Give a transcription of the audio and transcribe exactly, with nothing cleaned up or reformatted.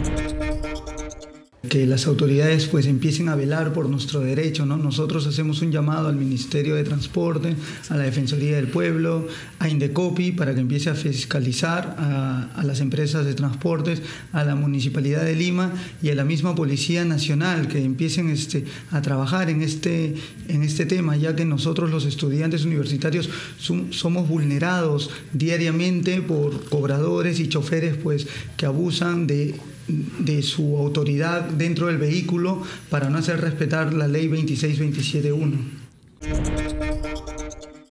Que las autoridades pues empiecen a velar por nuestro derecho, ¿no? Nosotros hacemos un llamado al Ministerio de Transporte, a la Defensoría del Pueblo, a Indecopi para que empiece a fiscalizar a, a las empresas de transportes, a la Municipalidad de Lima y a la misma Policía Nacional, que empiecen este, a trabajar en este, en este tema, ya que nosotros los estudiantes universitarios som, somos vulnerados diariamente por cobradores y choferes pues, que abusan de de su autoridad dentro del vehículo para no hacer respetar la ley veintiséis veintisiete uno.